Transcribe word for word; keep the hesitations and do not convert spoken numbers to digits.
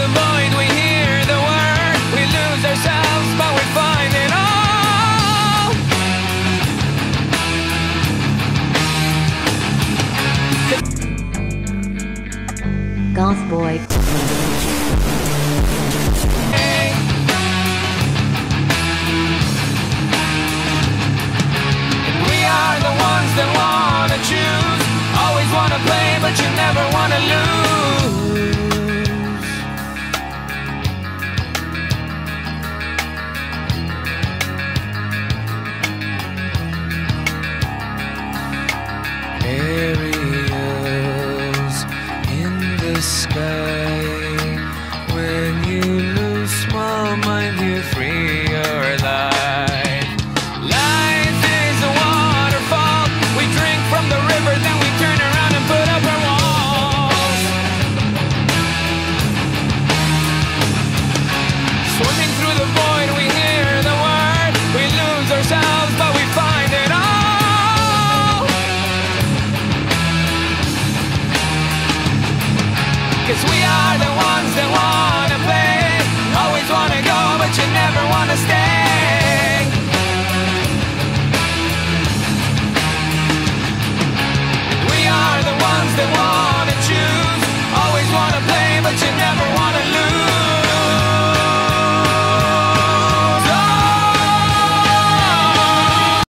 the void, we hear the word. We lose ourselves, but we find it all. Goth boy. That wanna choose, always wanna play, but you never wanna lose. Aerials in the sky. When you lose small mind, you free your life. Then we turn around and put up our walls. Swimming through the void, we hear the word. We lose ourselves, but we find it all. 'Cause we are